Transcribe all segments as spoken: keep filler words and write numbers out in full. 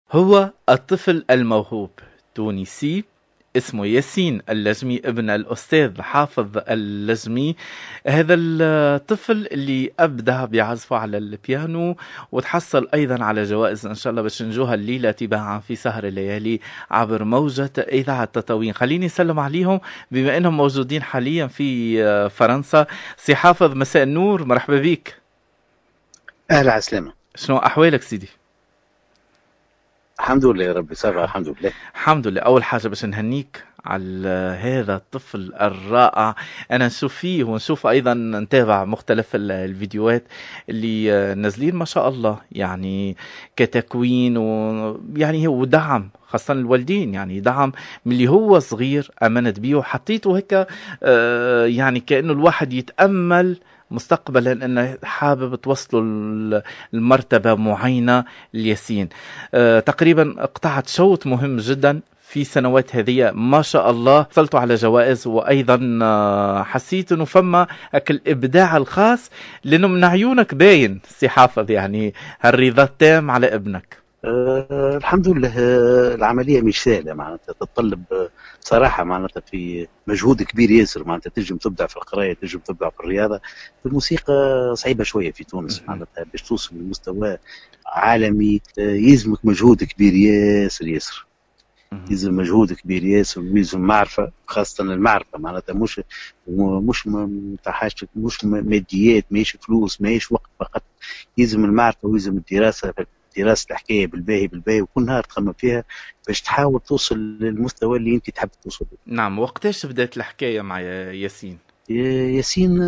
هو الطفل الموهوب تونسي اسمه ياسين اللجمي ابن الأستاذ حافظ اللجمي. هذا الطفل اللي أبدع بعزفه على البيانو وتحصل أيضا على جوائز إن شاء الله باش نجوها الليلة تباعا في سهر الليالي عبر موجة إذاعة تطاوين. خليني أسلم عليهم بما أنهم موجودين حاليا في فرنسا. سي حافظ مساء النور، مرحبا بك. أهلا عسلامة. شنو أحوالك سيدي؟ الحمد لله يا ربي صباح. الحمد لله الحمد لله. أول حاجة باش نهنيك على هذا الطفل الرائع. أنا نشوف فيه ونشوف أيضا نتابع مختلف الفيديوهات اللي نازلين ما شاء الله، يعني كتكوين ويعني هو دعم خاصة الوالدين، يعني دعم من اللي هو صغير أمنت بيه وحطيته هيك آه يعني كأنه الواحد يتأمل مستقبلا انه حابب توصلوا المرتبة معينة لياسين. أه تقريبا قطعت شوط مهم جدا في سنوات هذه ما شاء الله، حصلتوا على جوائز وايضا حسيت انه فما الابداع الخاص لانه من عيونك باين سي حافظ، يعني هالرضا التام على ابنك. أه الحمد لله. أه العملية مش سهلة، معناتها تتطلب صراحة معناتها في مجهود كبير ياسر. معناتها تنجم تبدع في القراية، تنجم تبدع في الرياضة، في الموسيقى صعيبة شوية في تونس. معناتها باش توصل لمستوى عالمي أه يلزمك مجهود كبير ياسر ياسر، يلزم مجهود كبير ياسر ويلزم معرفة، خاصة المعرفة معناتها مش مش متاع حاجتك، مش ماديات، ماهيش فلوس، ماهيش وقت فقط. يلزم المعرفة ويلزم الدراسة، دراسة الحكاية بالباهي بالباهي وكل نهار تخمم فيها باش تحاول توصل للمستوى اللي انت تحب توصل له. نعم. وقتاش بدأت الحكاية مع ياسين؟ ياسين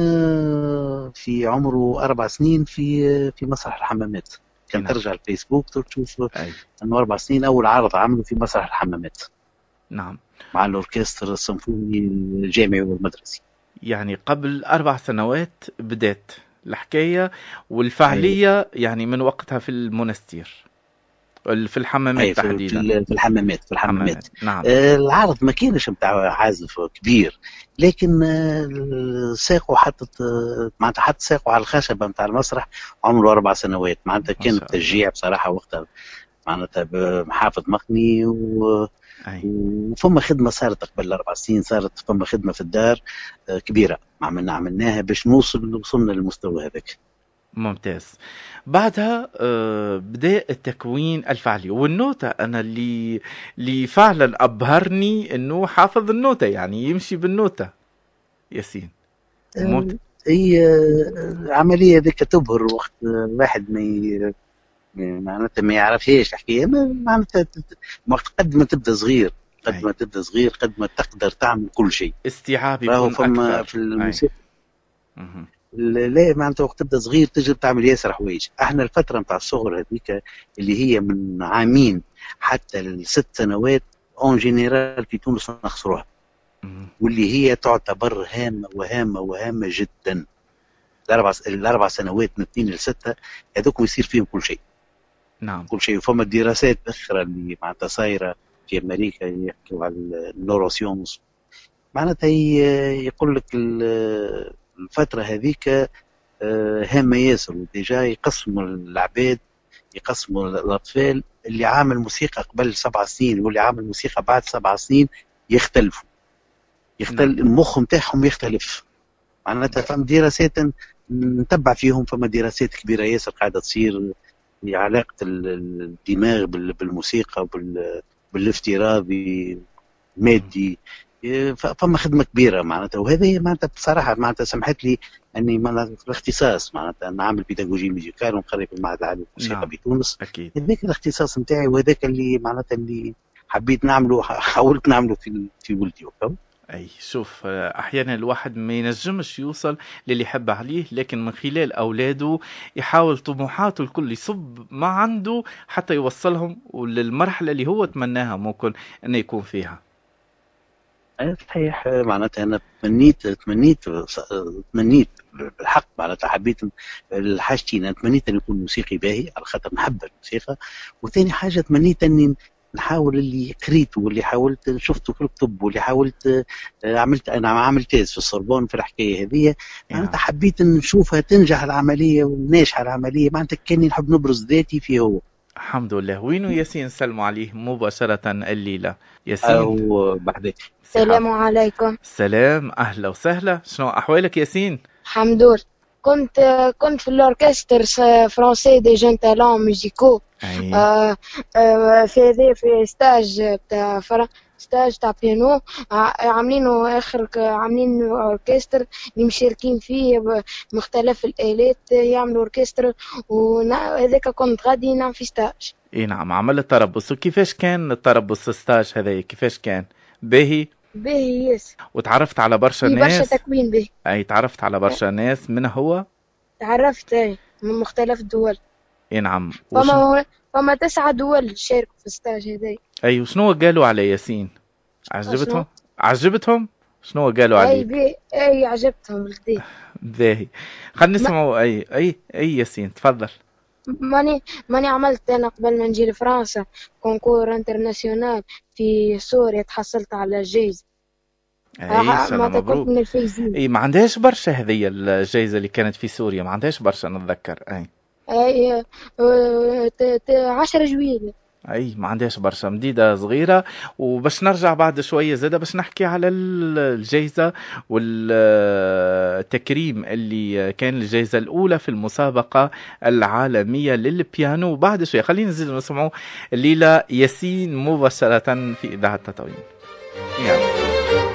في عمره أربع سنين في في مسرح الحمامات. كان نعم. ترجع الفيسبوك تشوف أنه أربع سنين أول عرض عمله في مسرح الحمامات. نعم. مع الأوركسترا السيمفوني الجامعي والمدرسي. يعني قبل أربع سنوات بدأت الحكاية والفعالية. أيه. يعني من وقتها في المونستير في الحمامات. أيه تحديدا في الحمامات في الحمامات. نعم. آه العرض ما كانش متاع عازف كبير، لكن آه ساقوا حطت آه معناتها حط ساقوا على الخشبة متاع المسرح عمره أربع سنوات. معناتها كان تشجيع بصراحة وقتها، معناتها بمحافظ مخني و أي. وفما خدمة صارت قبل الأربع سنين، صارت فما خدمة في الدار كبيرة عملنا عملناها باش نوصل وصلنا للمستوى هذاك. ممتاز. بعدها بدأ التكوين الفعلي والنوتة. أنا اللي اللي فعلا أبهرني إنه حافظ النوتة، يعني يمشي بالنوتة ياسين. ممتاز. هي عملية ذيك تبهر وقت واحد ما معناتها ما يعرفهاش الحكايه. معناتها وقت قد ما تبدا صغير، قد أي. ما تبدا صغير قد ما تقدر تعمل كل شيء. استيعاب يكون اكثر في الموسيقى. لا معناتها وقت تبدا صغير تجرب تعمل ياسر حوايج. احنا الفتره نتاع الصغر هذيك اللي هي من عامين حتى الست سنوات اون جينيرال في تونس نخسروها، واللي هي تعتبر هامه وهامه وهامه جدا. الاربع الاربع سنوات من اثنين لسته هذوك يصير فيهم كل شيء. نعم. كل شيء. وفما دراسات اخرى اللي معناتها صايره في امريكا يحكوا على النوروسيونس، معناتها يقول لك الفتره هذيك هامه ياسر. وديجا يقسموا العباد، يقسموا الاطفال اللي عامل موسيقى قبل سبع سنين واللي عامل موسيقى بعد سبع سنين يختلفوا. يختلف نعم. المخ نتاعهم يختلف. معناتها فما دراسات نتبع فيهم، فما دراسات كبيره ياسر قاعده تصير علاقة الدماغ بالموسيقى بالافتراضي المادي. فما خدمة كبيرة معناتها. وهذا معناتها بصراحة معناتها سمحت لي أني معناتها في الاختصاص معناتها نعمل بيداغوجي ميوزيكال ونقري في المعهد العالي للموسيقى نعم. بتونس. أكيد. هذاك الاختصاص نتاعي وهذاك اللي معناتها اللي حبيت نعمله، حاولت نعمله في في ولدي. أي شوف، أحيانا الواحد ما ينجمش يوصل للي يحب عليه، لكن من خلال أولاده يحاول طموحاته الكل يصب ما عنده حتى يوصلهم للمرحلة اللي هو تمناها ممكن أن يكون فيها. صحيح. معناتها أنا تمنيت تمنيت تمنيت بالحق معناتها حبيت الحاجتين. أنا تمنيت أن يكون موسيقي باهي على خاطر نحب الموسيقى، وثاني حاجة تمنيت أني نحاول اللي قريته واللي حاولت شفته في الكتب واللي حاولت عملت انا عملت تيز في السوربون في الحكايه هذه. معناتها حبيت نشوفها تنجح العمليه وناجحه العمليه. معناتها كاني نحب نبرز ذاتي فيه هو. الحمد لله. وينو ياسين؟ سلموا عليه مباشرة الليلة ياسين. أو بعدين. السلام عليكم. سلام، أهلا وسهلا. شنو أحوالك ياسين؟ الحمد لله. كنت كنت في الأوركستر فرونسي دي جون تالون ميوزيكو. آه آه في ذي في ستاج بتاع فرا ستاج تاع بيانو عاملينه آخر، عاملين أوركستر اللي مشاركين فيه بمختلف الآلات يعملوا أوركستر، وهذاك كنت غادي نعم في ستاج. اي نعم، عملت تربص. وكيفاش كان التربص ستاج هذا؟ كيفاش كان؟ باهي؟ باهي ياس. وتعرفت على برشا ناس؟ برشا تكوين باهي. اي تعرفت على برشا ناس من هو؟ تعرفت اي من مختلف الدول. اي نعم. فما فما تسعة دول شاركوا في الستاج هذا. اي وشنو قالوا على ياسين؟ عجبتهم؟ عجبتهم؟ شنو قالوا عليه؟ اي بي اي عجبتهم الكدي. باهي، خلينا نسمعوا. ما... اي اي اي ياسين تفضل. ماني ماني عملت انا قبل ما نجي لفرنسا كونكور انترناسيونال في سوريا، تحصلت على جايزة. اي سلام مبروك. من الفايزين. اي ما عندهاش برشا هذه الجائزة اللي كانت في سوريا، ما عندهاش برشا نتذكر. اي اي عشرة جويلة. اي ما عندهاش برشا، مديدة صغيرة. وباش نرجع بعد شوية زادة باش نحكي على الجائزة والتكريم اللي كان الجائزة الأولى في المسابقة العالمية للبيانو. وبعد شوية خلينا نزيد نسمعوا الليلة ياسين مباشرة في إذاعة تطاوين. يعني.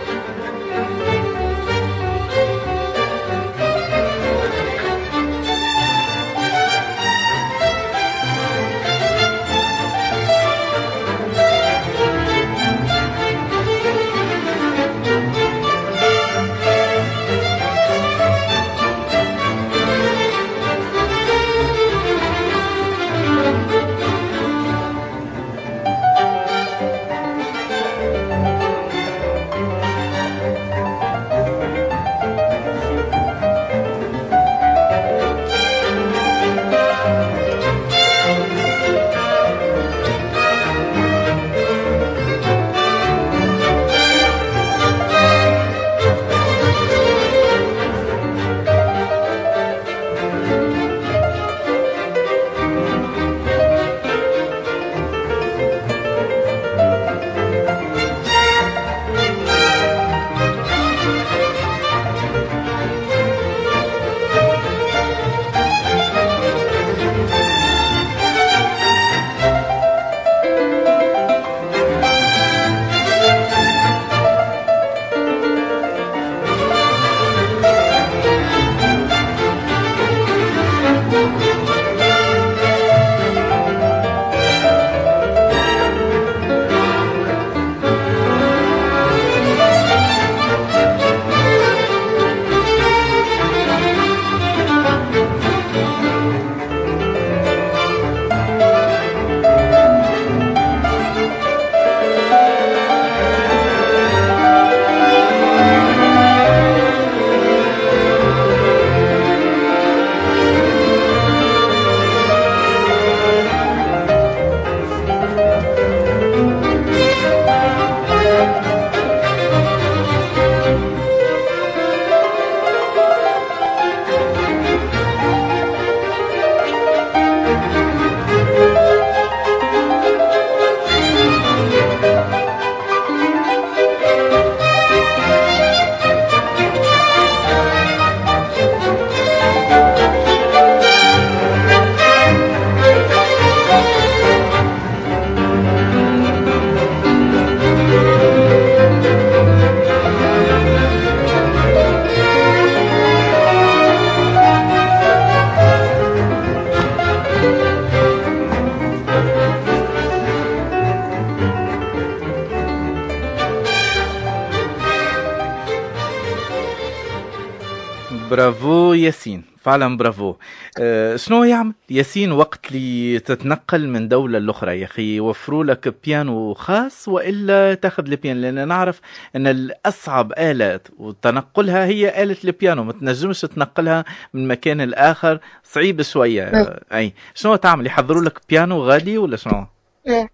برافو ياسين، فعلا برافو. أه شنو يعمل ياسين وقت اللي تتنقل من دولة لأخرى؟ يا أخي يوفروا لك بيانو خاص وإلا تاخذ البيانو؟ لأن نعرف أن الأصعب آلة وتنقلها هي آلة البيانو، ما تنجمش تنقلها من مكان الآخر، صعيب شوية. أه. أي شنو تعمل؟ يحضروا لك بيانو غالي ولا شنو؟ ايه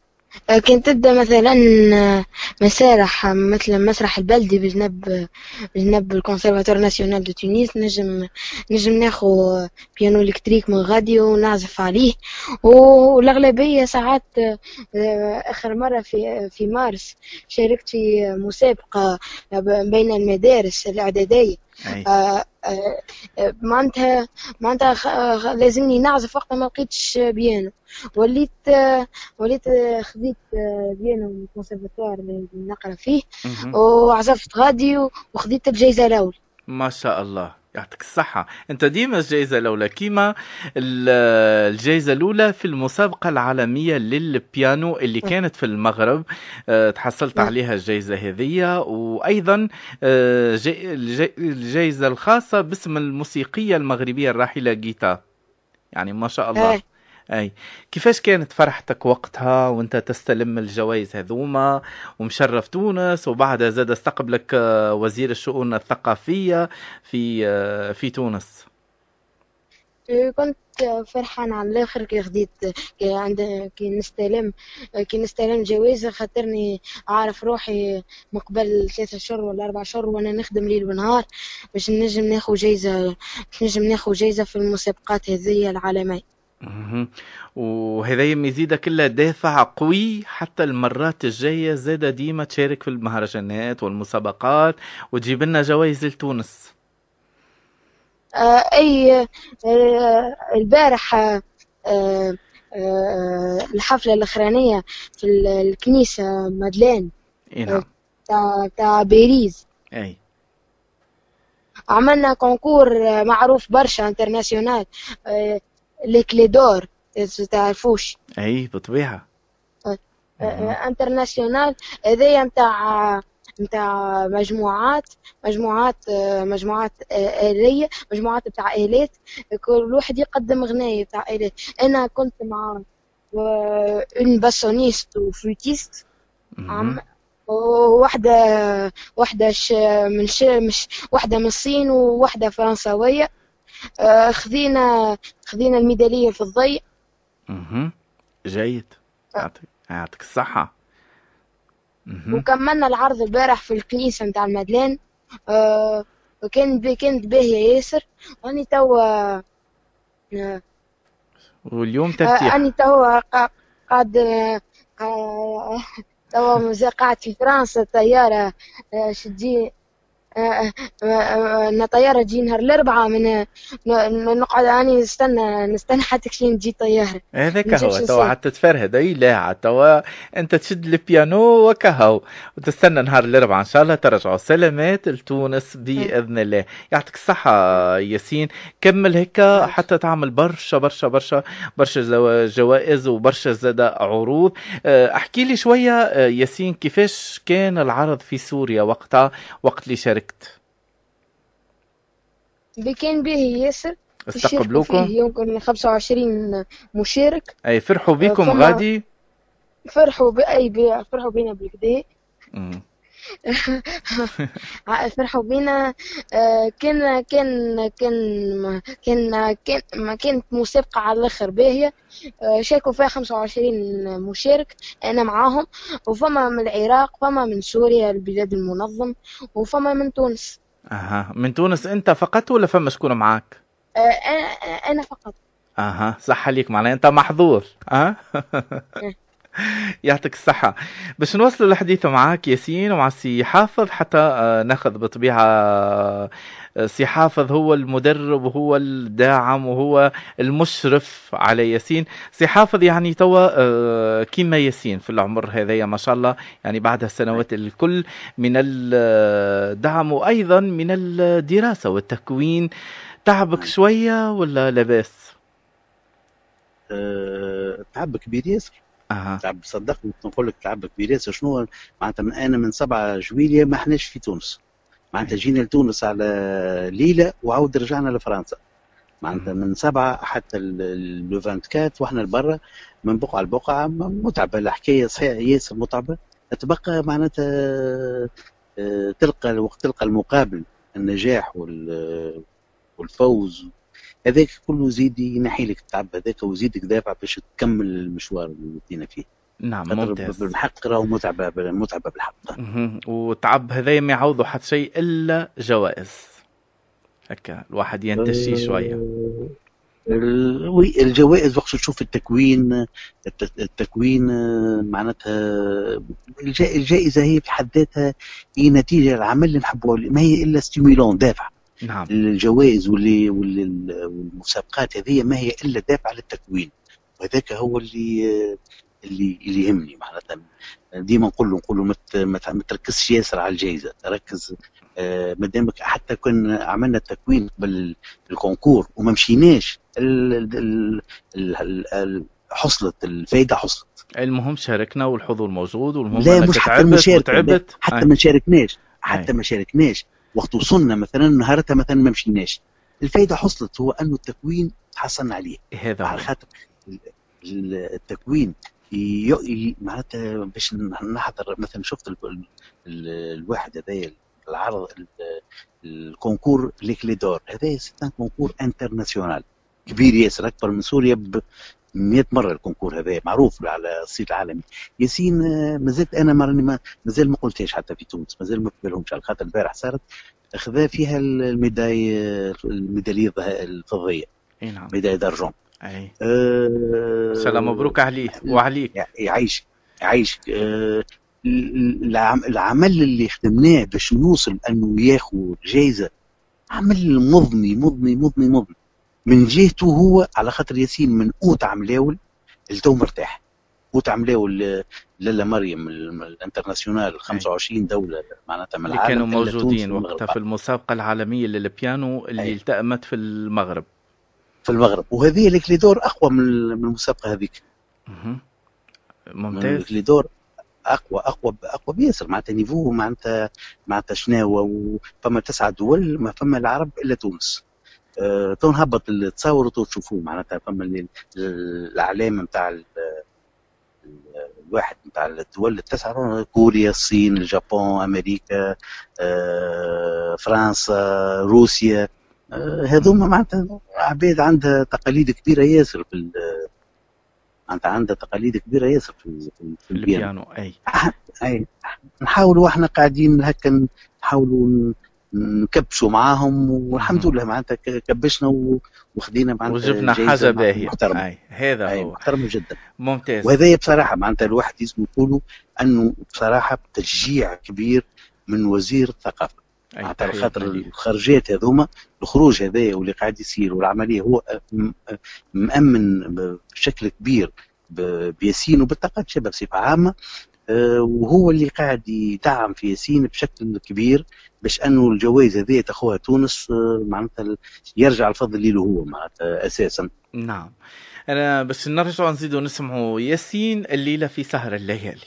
كنت تبدأ مثلا مسارح مثل مسرح البلدي بجنب بجنب الكونسرفاتوار ناسيونال دو تونس. نجم نجم ناخو بيانو الكتريك من غادي ونعزف عليه. والأغلبية ساعات آخر مرة في في مارس شاركت في مسابقة بين المدارس الإعدادية. آه آه معناتها معناتها لازمني نعزف وقتها ما لقيتش بيانو. وليت آه وليت آه خذيت آه بيانو من الكونسرفاتوار اللي نقرا فيه وعزفت غادي وخذيت الجائزة الأولى. ما شاء الله، يعطيك الصحة. انت ديما الجائزة الأولى، كيما الجائزة الأولى في المسابقة العالمية للبيانو اللي كانت في المغرب. اه تحصلت عليها الجائزة هذه، وأيضا اه الجائزة الخاصة باسم الموسيقية المغربية الراحلة جيتا. يعني ما شاء الله. اي كيفاش كانت فرحتك وقتها وانت تستلم الجوائز هذوما ومشرف تونس، وبعدها زاد استقبلك وزير الشؤون الثقافية في في تونس؟ كنت فرحان على الاخر كي خديت كي عند كي نستلم كي نستلم جوائز، خاطرني عارف روحي مقبل ثلاثة شهور ولا أربع شهور وانا نخدم ليل ونهار باش نجم ناخذ جائزة نجم ناخذ جائزة في المسابقات هذه العالمية. وهذا يزيدك كله دافع قوي حتى المرات الجاية زادة ديما تشارك في المهرجانات والمسابقات وتجيب لنا جوائز لتونس. آه أي آه البارح آه آه الحفلة الأخرانية في الكنيسة مادلين آه تاع تاع بيريز. أي عملنا كونكور معروف برشا انترناسيونال آه لكليدور، تعرفوش؟ اي بالطبيعه. انترناسيونال هذايا نتاع نتاع مجموعات مجموعات مجموعات آلية مجموعات بتاع آلات، كل واحد يقدم غناية بتاع آلات. أنا كنت مع اون باسونيست وفلوتيست، وواحدة واحدة من ش... مش واحدة من الصين وواحدة فرنساوية. خذينا خذينا الميدالية في الضي. اها جيد، يعطيك يعطيك الصحة. وكملنا العرض البارح في الكنيسة نتاع المدلين. أه وكان كانت باهية ياسر. واني توا أه واليوم تفتيح. أه اني توا قاعد أه توا قاعد في فرنسا طيارة أه شدي أن طيارة تجي نهار الأربعاء، من نقعد أنا نستنى نستنى حتى كي تجي طيارة. هذاك هو توا حتى تفرهد. أي لا توا أنت تشد البيانو وكهو وتستنى نهار الأربعاء إن شاء الله ترجعوا سلامات لتونس بإذن الله. يعطيك الصحة ياسين، كمل هيك حتى تعمل برشا برشا برشا برشا جوائز وبرشا زاد عروض. احكي لي شوية ياسين، كيفاش كان العرض في سوريا وقتها وقت اللي شاركت؟ كان باهي ياسر، استقبلوكم يمكن خمسة وعشرين مشارك. اي فرحوا بكم غادي؟ فرحوا باي بي فرحوا بينا بالكدا. فرحوا بينا. كان كان كان كان كان ما كانت مسابقة على الاخر باهية. شاركوا فيها خمسة وعشرين مشارك، انا معاهم. وفما من العراق، فما من سوريا البلاد المنظم، وفما من تونس. اها من تونس انت فقط ولا فما شكون معاك؟ انا انا فقط. اها صح عليك، معناها انت محظوظ. اه يعطيك الصحة. باش نوصلوا الحديث معاك ياسين ومع سي حافظ حتى ناخذ بطبيعة. سي حافظ هو المدرب وهو الداعم وهو المشرف على ياسين. سي حافظ يعني توا كيما ياسين في العمر هذايا ما شاء الله، يعني بعد السنوات الكل من الدعم وأيضا من الدراسة والتكوين، تعبك شوية ولا لاباس؟ أه تعب كبير ياسر. أه. تعب صدقني نقول لك تعب كبير ياسر. شنو معناتها من انا من سبعة جويلية ما احناش في تونس، معناتها جينا لتونس على ليلة وعاود رجعنا لفرنسا. معناتها من سبعة حتى لو أربعة وعشرين واحنا لبرا، من بقعة لبقعة. متعبة الحكاية صحيح ياسر متعبة. تبقى معناتها تلقى وقت تلقى المقابل النجاح والفوز هذاك كله زيد ينحي لك التعب هذاك ويزيدك دافع باش تكمل المشوار اللي بدينا فيه. نعم خاطر ممتاز. بالحق راهو متعبه متعبه بالحق. وتعب هذا ما يعوضوا حتى شيء الا جوائز هكا الواحد ينتشي شويه. وي الجوائز وقت تشوف التكوين التكوين معناتها الجائزه هي في حد ذاتها هي نتيجه العمل اللي نحبوه، ما هي الا ستيمولون دافع. نعم. الجوائز واللي والمسابقات هذه ما هي الا دافع للتكوين، وهذاك هو اللي اللي اللي يهمني. معناتها ديما نقول له نقول له ما تركزش ياسر على الجائزه، ركز آه مادامك حتى كنا عملنا التكوين قبل الكونكور وما مشيناش حصلت الفايده حصلت. المهم شاركنا والحضور موجود، والمهم لا مش حتى المشاركه وتعبت حتى ما شاركناش حتى ما شاركناش وقت وصلنا مثلا نهارتها مثلا ما مشيناش، الفايده حصلت، هو انه التكوين تحصلنا عليه. هذا على خاطر التكوين معناتها باش نحضر مثلا شفت ال ال الواحد هذايا العرض الكونكور ليكليدور هذايا سيتان كونكور انترناسيونال كبير ياسر، اكبر من سوريا ب مئة مره. الكونكور هذايا معروف على الصيت العالمي. ياسين مازلت انا ما مازال ما قلتهاش حتى في تونس، مازال ما قبلهمش على خاطر البارح صارت اخذا فيها الميداي الميداليه الفضيه. اي نعم ميداي دارجون. اي أه سلام مبروك عليه وعليك. يعيش يعيش أه العمل اللي خدمناه باش نوصل انه ياخذ جائزه عمل مضني مضني مضني مضني من جهته هو، على خاطر ياسين من اوت عملاول التو مرتاح. اوت عملاول لالا مريم الانترناسيونال خمسة وعشرين دوله معناتها من العالم اللي كانوا موجودين وقتها في المسابقه العالميه للبيانو اللي أي. التأمت في المغرب في المغرب، وهذه الكليدور اقوى من المسابقه هذيك. ممتاز. الكليدور اقوى اقوى اقوى بياسر معناتها نيفو معناتها معناتها شناوه، وفما تسعه دول ما فما العرب الا تونس. أه تو نهبط التصاور وتشوفوه معناتها فما الاعلام نتاع الواحد نتاع الدول التسعه، كوريا، الصين، اليابان، امريكا، أه فرنسا، روسيا، أه هذوما معناتها عباد عندها تقاليد كبيره ياسر في معناتها عندها تقاليد كبيره ياسر في, في البيانو. اي اي نحاولوا احنا قاعدين هكا نحاولوا نكبشوا معاهم، والحمد لله معناتها كبشنا وخدينا معناتها وجبنا حاجه باهيه. محترمه. هذا أي هو محترمه جدا. ممتاز. وهذا بصراحه معناتها الواحد لازم يقولوا انه بصراحه تشجيع كبير من وزير الثقافه على خاطر الخرجات هذوما، الخروج هذايا واللي قاعد يصير والعمليه هو مأمن بشكل كبير بياسين وبالطاقات الشباب بصفه عامه، وهو اللي قاعد يدعم في ياسين بشكل كبير باش انه الجوائز هذه تاخذها تونس معناتها يرجع الفضل له هو معناتها اساسا. نعم. انا بس نرجع نزيد ونسمعوا ياسين الليله في سهر الليالي.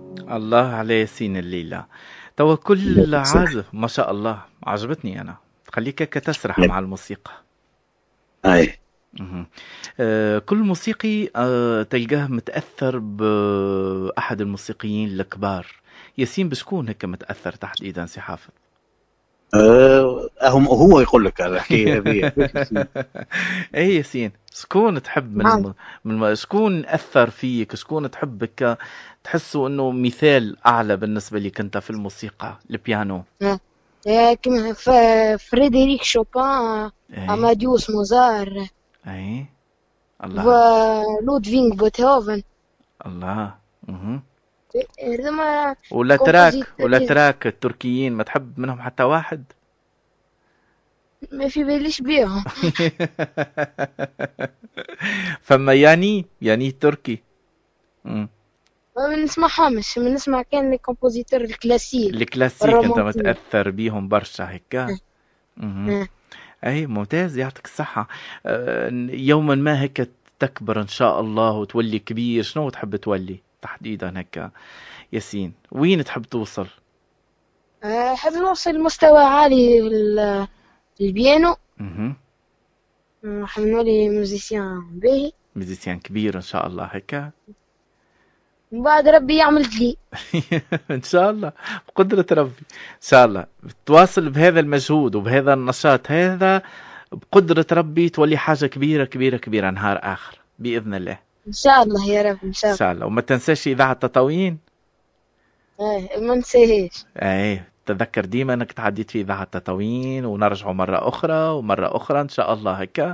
الله على ياسين الليلة. توا كل عازف ما شاء الله، عجبتني أنا، خليك هكا تسرح مع الموسيقى. أي آه كل موسيقي آه تلقاه متأثر بأحد الموسيقيين الكبار. ياسين بشكون هكا متأثر تحديدا سي حافظ؟ أه هو يقول لك على الحكايه هذه. اي ياسين، شكون تحب من, نعم. من شكون اثر فيك؟ شكون تحبك تحسه انه مثال اعلى بالنسبه لك انت في الموسيقى البيانو؟ آه، كما ف- فريدريك شوبان، اي أماديوس موزار، اي الله ولودفينغ بيتهوفن. الله. اها هذوما ولا تراك compositeurs ولا تراك التركيين ما تحب منهم حتى واحد؟ ما في باليش بيهم. فما يعني يعني تركي. مم. ما نسمعهمش، ما نسمع كان لي كومبوزيتور الكلاسيك الكلاسيك انت الرومانسي. متاثر بيهم برشا هكا. مهم. آه. اي ممتاز، يعطيك الصحة. آه، يوما ما هيك تكبر ان شاء الله وتولي كبير، شنو تحب تولي تحديدا هكا ياسين؟ وين تحب توصل؟ آه، حاب نوصل لمستوى عالي في البيانو. اها آه، حاب نولي موزيسيان باهي، ميوزيسيان كبير ان شاء الله هكا. من بعد ربي يعمل لي. ان شاء الله بقدرة ربي. ان شاء الله تواصل بهذا المجهود وبهذا النشاط هذا، بقدرة ربي تولي حاجة كبيرة كبيرة كبيرة نهار اخر باذن الله. ان شاء الله يا رب، ان شاء ان الله. شاء الله. وما تنساش اذاعة تطاوين. آه، ما نسيهاش. ايه تذكر ديما انك تعديت في اذاعة تطاوين، ونرجعوا مرة اخرى ومرة اخرى ان شاء الله هكا.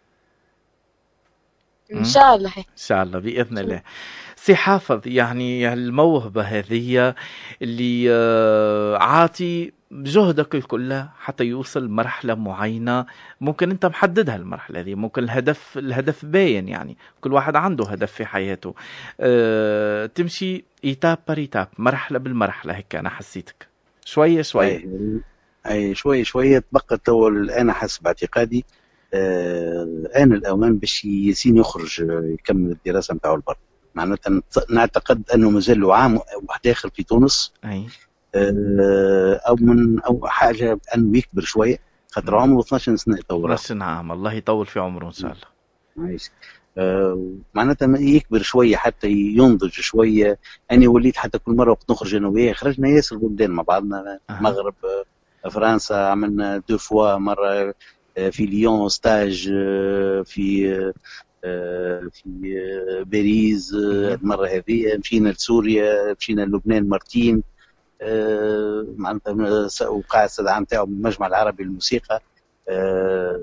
ان شاء الله. ان شاء الله باذن الله. سي حافظ، يعني الموهبة هذه اللي آه، عاطي جهدك الكل حتى يوصل مرحلة معينة، ممكن انت محددها المرحلة دي، ممكن الهدف الهدف باين، يعني كل واحد عنده هدف في حياته. أه تمشي ايتاب بار ايتاب، مرحلة بالمرحلة هيك. انا حسيتك شوية شوية. اي اي شويه شويه تبقى تو. انا حسب اعتقادي آه الان الاوان باش ياسين يخرج يكمل الدراسه نتاعو البر. معناتها نعتقد انه مازال له عام واحد داخل في تونس. اي آه او من او حاجه انه يكبر شويه، خاطر عمره اثناش سنه تو. اثناشر عام، الله يطول في عمره ان شاء الله. عايش. آه معناتها يكبر شويه حتى ينضج شويه. انا وليت حتى كل مره وقت نخرج انا وياه، خرجنا ياسر بلدان مع بعضنا. أه. المغرب، آه فرنسا، عملنا دو فوا، مره آه في ليون ستاج، آه في آه في آه باريس، آه المره هذه مشينا لسوريا، مشينا للبنان مرتين. آه معناتها وقع السدعه نتاعو بالمجمع العربي للموسيقى. آه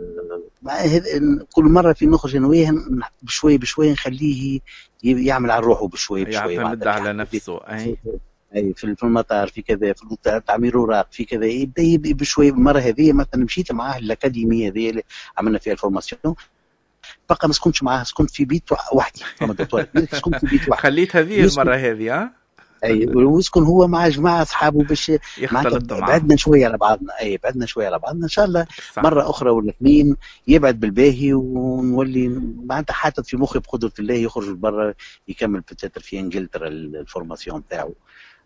كل مره في نخرج انا وياه بشوي بشوي نخليه يعمل على روحه بشوي بشوي، يعتمد على نفسه. اي اي في المطار، في كذا، في تعمير اوراق، في كذا، يبدا بشوي. المره هذه مثلا مشيت معاه الاكاديميه هذه اللي عملنا فيها الفورماسيون، بقى ما سكنتش معاه، سكنت في بيت وحدي. فما سكنت في بيت وحدي. خليت هذه المره هذه. ها اي ويسكن هو مع جماعه اصحابه باش يختلطوا معاه. بعدنا شويه على بعضنا. اي بعدنا شويه على بعضنا. ان شاء الله صح. مره اخرى ولا اثنين يبعد بالباهي ونولي معناتها حاطط في مخي بقدره الله يخرج برا يكمل بتاتر في انجلترا الفورماسيون تاعو.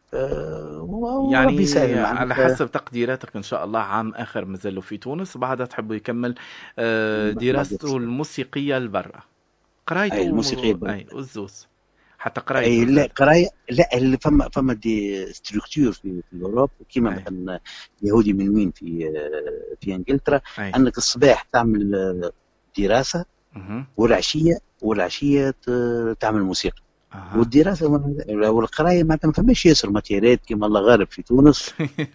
أه يعني على حسب تقديراتك ان شاء الله عام اخر مازالوا في تونس، بعدها تحبوا يكمل أه دراسته الموسيقيه لبرا، قرايته الموسيقيه و... اي والزوز حتى قرايته. اي لا قرايه لا اللي فما فما دي ستركتور في, في اوروبا كيما مثلا يهودي من وين في في انجلترا. أي. انك الصباح تعمل دراسه أه. والعشيه والعشيه تعمل موسيقى. أه. والدراسه والقرايه ما فماش ياسر ماتيرات كيما الله غالب في تونس.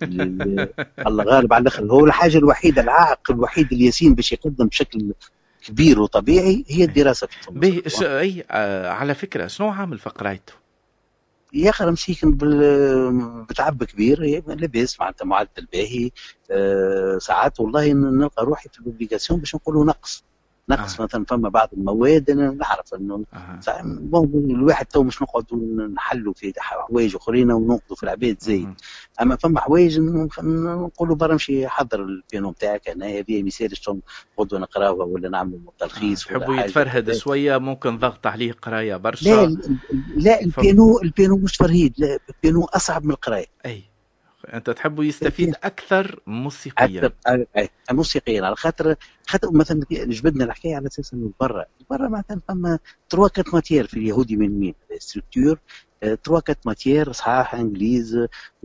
الله غالب على الاخر. هو الحاجه الوحيده العائق الوحيد الياسين باش يقدم بشكل كبير وطبيعي هي الدراسه في تونس. باهي ش... اي آه على فكره شنو عامل في قرايته؟ يقرا مسيكن بال... بتعب كبير، لاباس معناتها معدل باهي. آه ساعات والله نلقى روحي في الابليكاسيون باش نقولوا نقص نقص آه. مثلا فما بعض المواد انا نعرف انه آه. الواحد تو مش نقعد نحلوا في حوايج اخرين وننقضوا في العباد زي آه. اما فما حوايج نقولوا برا نمشي حضر البيانو نتاعك انا هذه مثال شلون غدوه نقراوها ولا نعملوا تلخيص آه. تحبوا يتفرهد شويه ممكن ضغط عليه قرايه برشا. لا لا البيانو البيانو مش فرهيد، لا البيانو اصعب من القرايه. اي انت تحبوا يستفيد اكثر موسيقيا اكثر موسيقيا على خاطر خاطر مثلا جبدنا الحكايه على اساس انه برا برا معناتها فما تروا كات ماتير في اليهودي من مين ستركتور تروا كات ماتير صحاح انجليز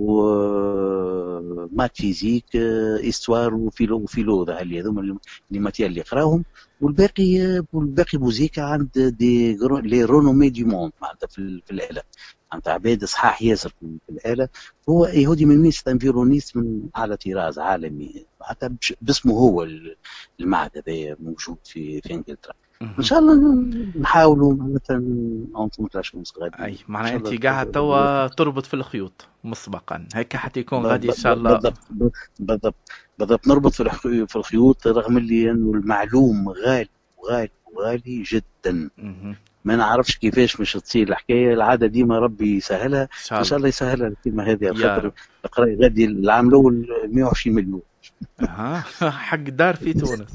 ومات فيزيك استوار وفيلو وفيلو اللي هذوما اللي ماتير اللي يقراوهم، والباقي والباقي موزيكا عند دي لي رونومي دي موند معناتها في, في الاله معناتها عباد صحاح ياسر في الاله. هو يهودي من ميس انفيرونيست من اعلى طراز عالمي حتى باسمه هو المعهد هذا موجود في في انجلترا. ان شاء الله نحاولوا معناتها انتم تعيشوا مصغر. اي معناها انت قاعد توا تربط في الخيوط مسبقا هيك حتى يكون غادي ان شاء الله. بالضبط بالضبط بالضبط نربط في في الخيوط رغم اللي انه المعلوم غالي وغالي وغالي جدا. ما نعرفش كيفاش مش تصير الحكايه، العاده ديما ربي يسهلها ان شاء الله يسهلها الكلمه هذه على خاطر القرايه غادي العام الاول مئة وعشرين مليون. اها حق دار في تونس.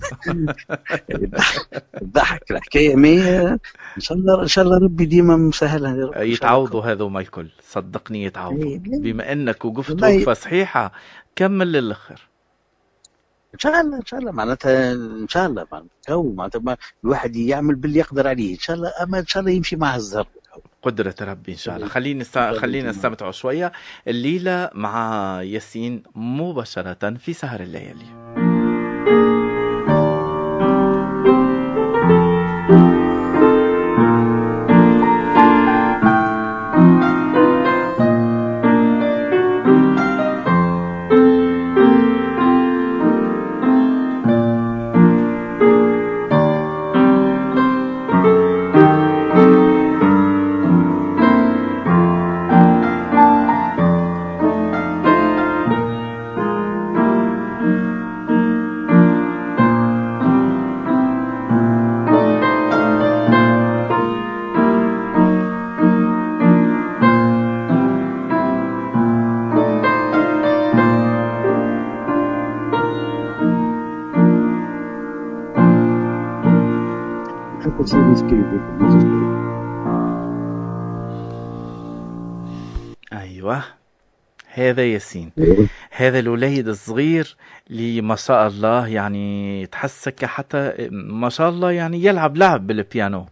ضحك الحكايه مية ان شاء الله ان شاء الله ربي ديما مسهلها. يتعوضوا هذوما الكل صدقني يتعوضوا بما انك وقفت وقفه صحيحه كمل للاخر ان شاء الله ان شاء الله معناتها ان شاء الله معناتها معناتها الواحد يعمل باللي يقدر عليه ان شاء الله، اما ان شاء الله يمشي مع الزهر قدرة ربي ان شاء الله. خلينا است... خلينا نستمتعوا شويه الليله مع ياسين مباشره في سهر الليالي. ايوه هذا ياسين، هذا الوليد الصغير اللي ما شاء الله يعني تحسك حتى ما شاء الله يعني يلعب لعب بالبيانو.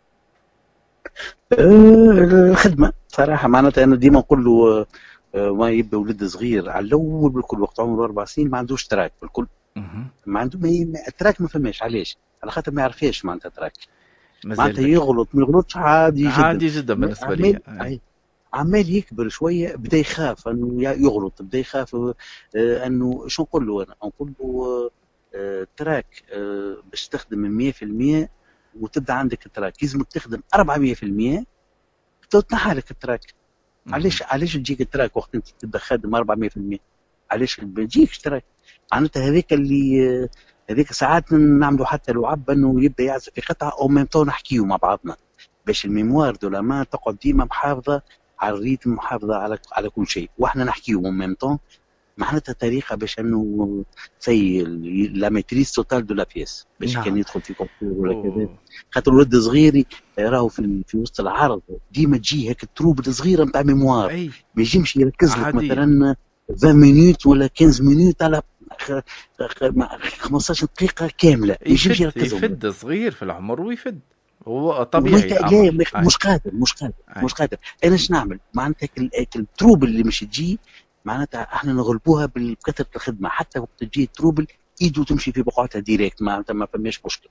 الخدمه صراحه معناتها انا ديما نقول له ما يبدا ولد صغير على الاول بالكل وقت عمره اربع سنين ما عندوش تراك بالكل. ما عنده التراك ما فماش علاش؟ على خاطر ما يعرفش معناتها تراك معناتها يغلط ما يغلطش عادي جدا عادي جدا بالنسبه لي. عمال يكبر شويه بدا يخاف انه يغلط، بدا يخاف انه شو نقول له انا نقول له تراك باش تخدم مية بالمية وتبدا عندك التراك لازم تخدم أربعمية بالمية تنحى لك التراك. علاش علاش تجيك التراك وقت انت تبدا خادم أربعمية بالمية؟ علاش ما يجيكش تراك؟ معناتها هذيك اللي هذيك ساعات نعملوا حتى لعب انه يبدا يعزف في قطعه او ميم طون نحكيو مع بعضنا باش الميموار دو لا مان تقعد ديما محافظه على الريتم، محافظه على على كل شيء واحنا نحكيو ميم طون معناتها طريقه باش انه سي لا ميتريز توتال دو لا بيس باش نعم. كان يدخل في كونكور ولا كذا خاطر الولد صغير راهو في في وسط العرض ديما تجي هيك التروب الصغيره نتاع ميموار ما يجمش يركز لك مثلا عشرين مينوت ولا خمسة مينوت على خمسطاش دقيقه كامله يجمش يركز. يفد صغير في العمر ويفد هو طبيعي. لا مش قادر مش قادر مش قادر انا ايش نعمل معناتها التروب اللي مش تجي معناتها احنا نغلبوها بكثره الخدمه حتى وقت تجي التروبل ايده تمشي في بقعتها ديريكت معناتها ما فماش مشكله.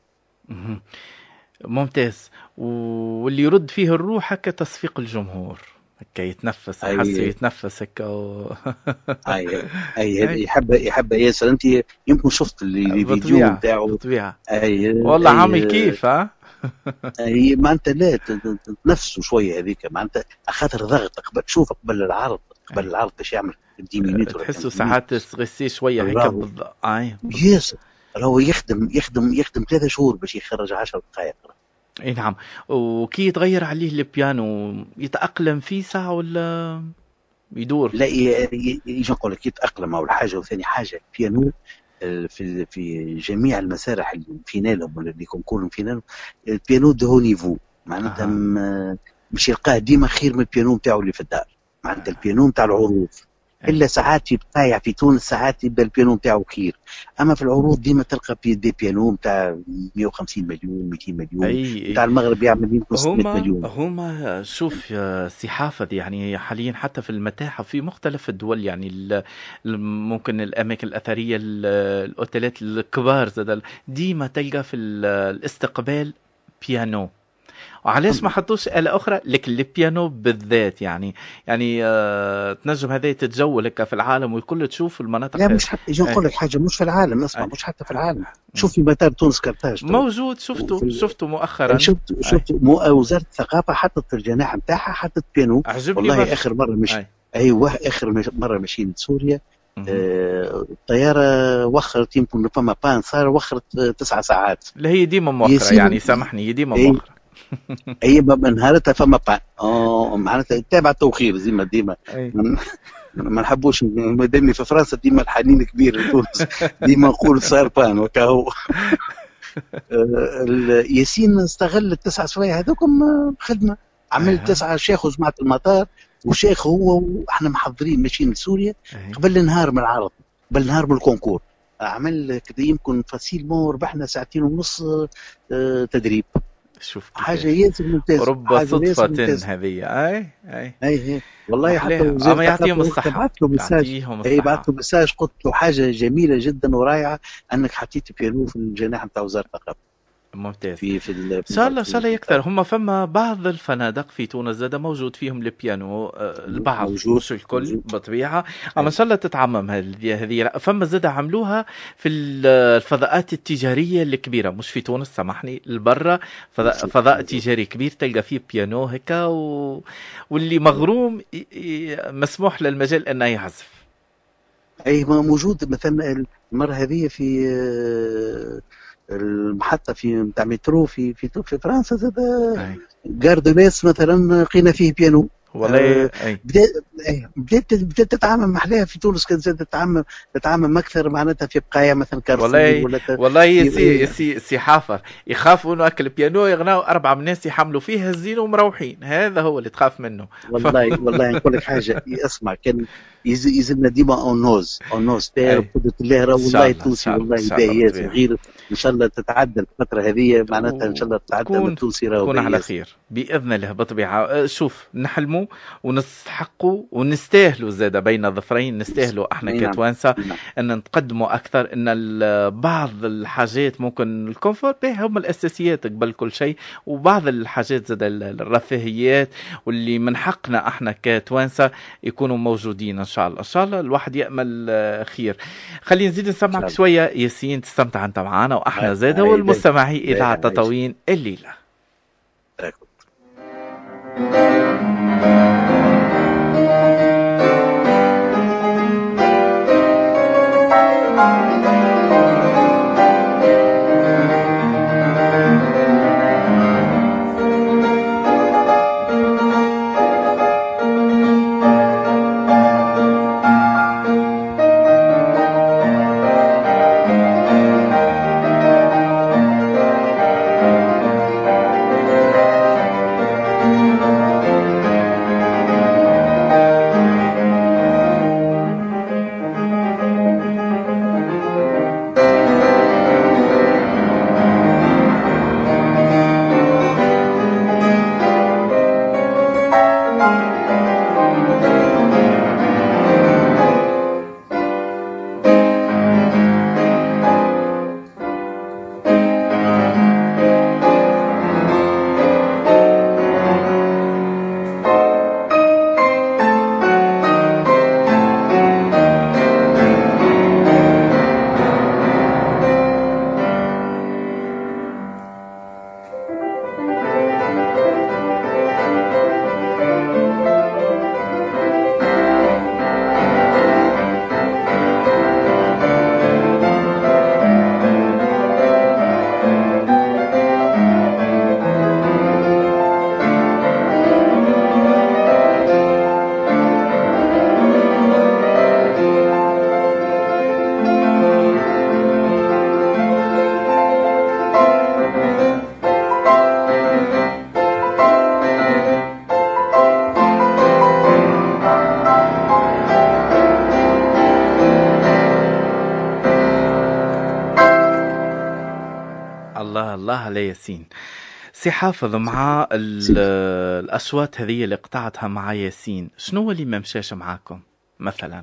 ممتاز. واللي يرد فيه الروح هكا تصفيق الجمهور هكا يتنفس يحس يتنفس هكا و... اي اي يحب يحب ياسر. انت يمكن شفت الفيديو نتاعو بطبيعه اي والله عامل كيف ها اي معناتها لا تنفسوا شويه هذيك معناتها خاطر ضغط قبل تشوف قبل العرض قبل العرض باش يعمل عشرين مينوت تحسوا ساعات تغسي شويه هيك بالضبط. اي ياسر هو يخدم يخدم يخدم ثلاثة شهور باش يخرج عشر دقائق. اي نعم. وكي يتغير عليه البيانو يتأقلم فيه ساعة ولا يدور؟ لا يجي نقول لك يتأقلم أول حاجة، وثاني حاجة البيانو في في جميع المسارح اللي فينالهم ولا اللي كونكور فينالهم البيانو دو نيفو معناتها آه. مش يلقاه ديما خير من البيانو نتاعو اللي في الدار، معناتها البيانو نتاع العروض الا ساعات يبقى في تونس ساعات يبقى البيانو نتاعو خير، اما في العروض ديما تلقى في دي بيانو نتاع مئة وخمسين مليون مئتين مليون نتاع المغرب يعمل يمكن ستمئة مليون. هما شوف يا سي حافظ يعني حاليا حتى في المتاحف في مختلف الدول يعني ممكن الاماكن الاثريه الاوتيلات الكبار زاد ديما تلقى في الاستقبال بيانو. وعلاش ما حطوش آلة أخرى لكن البيانو بالذات يعني يعني آه تنجم هذا تتجول هكا في العالم والكل تشوف المناطق. لا مش حتى يجي نقول لك حاجة مش في العالم اسمع أي. مش حتى في العالم شوف في مطار تونس كرتاج موجود شفته شفته مؤخرا شفت شفت وزارة الثقافة حطت في الجناح نتاعها حطت بيانو والله بش. آخر مرة مش أي. أيوه آخر مرة ماشيين لسوريا آه الطيارة وخرت يمكن فما بان صار وخرت تسعة ساعات. لا هي ديما مؤخرة يعني سامحني هي ديما مؤخرة. اي نهارتها فما بان اه معناتها تابع التوخير ديما ديما ما نحبوش مادامي في فرنسا ديما الحنين كبير لتونس ديما نقول صار بان وكاهو. ياسين استغل التسع سوايع هذوكم خدمه عمل تسعه شيخ وجماعه المطار وشيخ هو واحنا محضرين ماشيين لسوريا قبل النهار من العرض قبل النهار من الكونكور عمل كده يمكن فاسيل مو ربحنا ساعتين ونص تدريب. شوف حاجه ياسر ممتازه رب صدفه هذه اي اي اي والله حتى اما يعطيهم الصحه بعث له مساج اي بعث له مساج قلت له حاجه جميله جدا ورائعه انك حطيت بيانو في الجناح نتاع وزاره الثقافه ممتاز. في في ان شاء الله ان شاء الله يكثر. هم فما بعض الفنادق في تونس زاد موجود فيهم البيانو البعض مش الكل بطبيعه اما ان شاء الله تتعمم هذه هذه فما زاد عملوها في الفضاءات التجاريه الكبيره مش في تونس سامحني البرة فضاء, فضاء تجاري كبير تلقى فيه بيانو هكا و... واللي مغروم مسموح للمجال انه يعزف. اي موجود مثلا المره هذه في المحطة في متاع مترو في في في فرنسا زاد جاردونيس مثلا لقينا فيه بيانو والله. بدات بدات بدات تتعامل محلاها في تونس كانت زاد تتعامل تتعامل اكثر معناتها في بقايا مثلا كارفور والله ولا ت... والله يا سي سي حافر يخافوا انه اكل بيانو يغنوا اربعه من الناس يحملوا فيه هزين ومروحين هذا هو اللي تخاف منه. والله والله نقول لك حاجه اسمع كان يزلنا ديما اون نوز اون نوز تاع قدرة الله راه والله تونسي والله باهيات غير ان شاء الله تتعدى الفتره هذه معناتها ان شاء الله تتعدى التونسي راه تكون على خير باذن الله بطبيعه. شوف نحلموا ونستحقوا ونستاهلوا زاد بين الظفرين نستاهلوا احنا كتوانسه ان نتقدموا اكثر ان بعض الحاجات ممكن الكونفورت هم الاساسيات قبل كل شيء وبعض الحاجات زاد الرفاهيات واللي من حقنا احنا كتوانسه يكونوا موجودين ان شاء الله. ان شاء الله الواحد يامل خير. خلينا نزيد نسمعك شويه ياسين تستمتع انت معنا واحنا زاد والمستمعي اذاعه تطاوين الليله. الله على ياسين. سي حافظ، مع الأصوات هذه اللي قطعتها مع ياسين، شنو هو اللي ما مشاش معاكم مثلا؟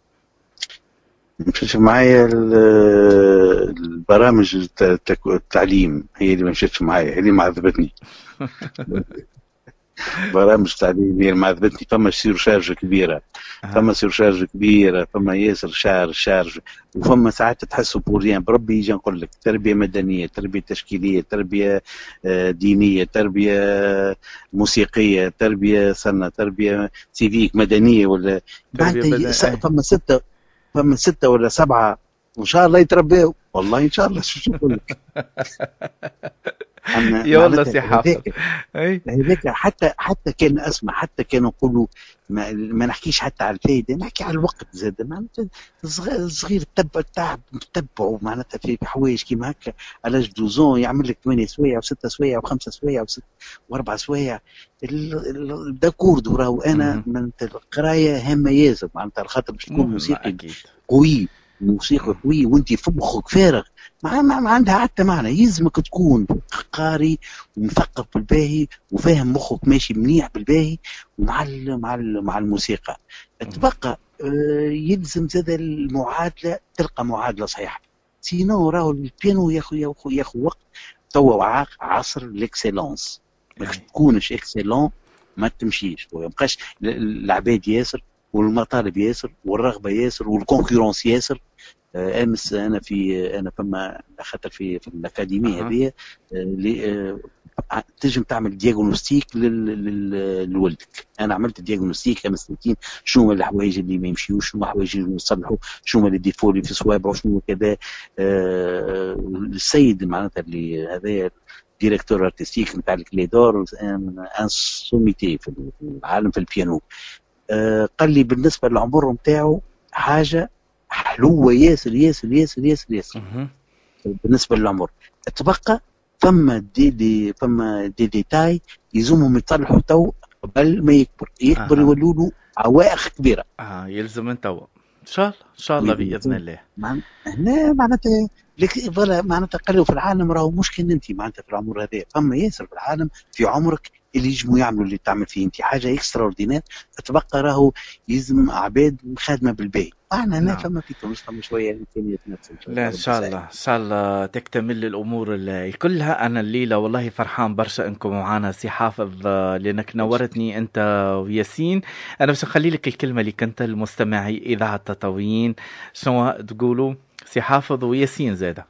مشيش معايا البرامج التعليم، هي اللي ما مشيتش معايا، هي اللي معذبتني. برامج تعليم هي اللي معذبتني. فما سيرشارج كبيره، فما سيرشارج كبيره، فما ياسر شارج شارج، وفما ساعات تحسوا بوريان. بربي يجي نقول لك تربيه مدنيه، تربيه تشكيليه، تربيه دينيه، تربيه موسيقيه، تربيه سنه، تربيه سيفيك مدنيه، ولا فما سته فما ستة ولا سبعة وإن شاء الله يتربوا. والله إن شاء الله. شو نقول لك؟ يا والله سي حافظ، هذاك حتى حتى كان اسمع، حتى كانوا يقولوا ما, ما نحكيش حتى على الفايده، نحكي على الوقت زاد. معناتها الصغير تبع تعب تتبعوا معناتها في حوايج كيما هكا على جدوزون يعمل لك ثمانية سوايع وستة سوايع وخمسة سوايع واربع سوايع. داكورد راهو انا معناتها القرايه هامه ياسر، معناتها خاطر باش تكون موسيقي قوي، موسيقى قوي وانت في مخك فارغ، ما, ما, ما عندها حتى معنى. يلزمك تكون قاري ومثقف بالباهي وفاهم مخك ماشي منيح بالباهي ومع مع مع الموسيقى. تبقى يلزم زاد المعادله، تلقى معادله صحيحه. سينو راهو البيانو ياخذ ياخذ ياخذ وقت. توا عصر الاكسلونس، ما تكونش اكسلون ما تمشيش. ما يبقاش العباد ياسر والمطالب ياسر والرغبه ياسر والكونكورونس ياسر. امس انا في انا فما خاطر في في الاكاديميه هذه اللي تنجم تعمل دياغنوستيك لولدك. انا عملت دياغنوستيك امس ثلاثين، شنو الحوايج اللي ما يمشيوش، شنو الحوايج اللي نصلحوا، شنو اللي ديفو اللي في صوابعه، شنو كذا. السيد معناتها اللي هذا ديريكتور ارتستيك نتاع الكليدور ان سوميتي في العالم في البيانو، قال لي بالنسبه للعمر نتاعو حاجه حلوه ياسر ياسر ياسر ياسر ياسر بالنسبه للعمر. تبقى فما دي دي فما دي ديتاي يلزمهم يتصلحوا تو قبل ما يكبر يكبر آه. يولوا له عوائق كبيره. اه يلزم تو ان شاء الله ان شاء الله باذن الله. هنا معناتها فوالا معناتها قالوا في العالم راهو مشكل انت معناتها في العمر هذا فما ياسر في العالم في عمرك اللي يجموا يعملوا اللي تعمل فيه انت حاجه اكسترا اوردينير. تبقى راهو يلزم عباد خادمه بالباهي. احنا هنا فما في تونس فما شويه امكانيات نفس. لا ان شاء الله ان شاء الله تكتمل الامور كلها. انا الليله والله فرحان برشا انكم معنا سي حافظ، لانك نورتني انت وياسين. انا بس نخلي لك الكلمه اللي كنت المستمعي اذاعه تطاوين، شنو تقولوا سي حافظ وياسين زاده؟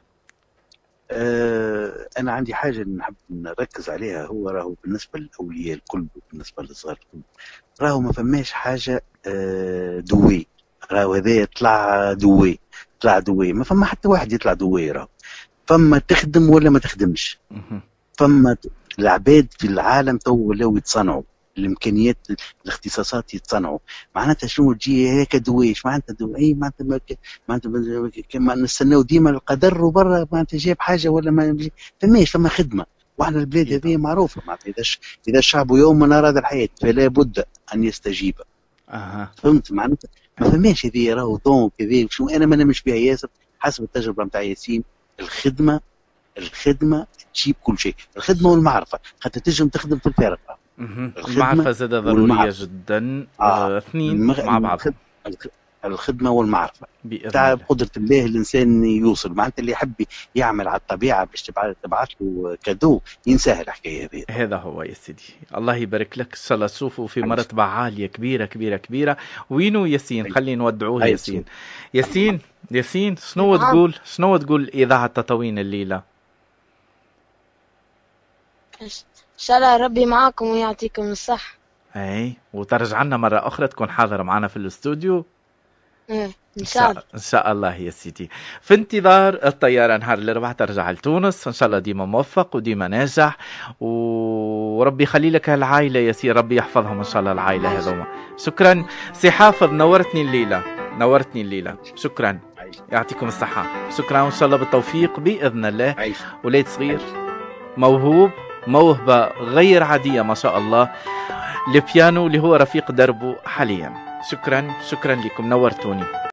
أه أنا عندي حاجة نحب نركز عليها، هو راهو بالنسبة للأولياء الكل وبالنسبة للصغار الكل راهو ما فماش حاجة أه دوي. راهو هذا يطلع دوي طلع دوي، ما فما حتى واحد يطلع دوي. راهو فما تخدم ولا ما تخدمش. فما العباد في العالم تو ولاو يتصنعوا، الامكانيات الاختصاصات يتصنعوا. معناتها شنو تجي هيك دويش معناتها دوي معناتها معناتها كما نستناو ديما القدر وبرا معناتها جاب حاجه ولا ما فماش. فما خدمه، واحنا البلاد هذه معروفه معناتها اذا اذا الشعب يوما اراد الحياه فلا بد ان يستجيب. اها فهمت معناتها ما فماش هذه راهو دون كذا. شنو انا ما نمش بها ياسر حسب التجربه نتاع ياسين. الخدمه الخدمه تجيب كل شيء، الخدمه والمعرفه خاطر تنجم تخدم في الفارغ. المعرفة زادة ضرورية جدا. آه. اثنين المغ... مع بعض، الخدمة والمعرفة تاع قدرة الله الإنسان يوصل. معناتها اللي يحب يعمل على الطبيعة باش تبعث له كادو ينساه الحكاية هذه. هذا هو يا سيدي، الله يبارك لك. ان شاء الله تشوفوا في مرتبة عالية كبيرة كبيرة كبيرة. وينو ياسين؟ خلي نودعوه ياسين. ياسين ياسين شنو تقول شنو تقول إذاعة تطاوين الليلة؟ ان شاء الله ربي معاكم ويعطيكم الصحة. اي وترجع لنا مرة أخرى تكون حاضر معنا في الاستوديو. ايه ان شاء الله ان شاء الله يا سيدي. في انتظار الطيارة نهار الأربعاء ترجع لتونس ان شاء الله. ديما موفق وديما ناجح، وربي يخلي لك العائلة يا سيدي، ربي يحفظهم ان شاء الله العائلة هذوما. شكرا سي حافظ، نورتني الليلة نورتني الليلة. شكرا يعطيكم الصحة. شكرا وان شاء الله بالتوفيق بإذن الله. وليد صغير موهوب، موهبة غير عادية ما شاء الله، البيانو اللي هو رفيق دربه حاليا. شكرا شكرا لكم، نورتوني.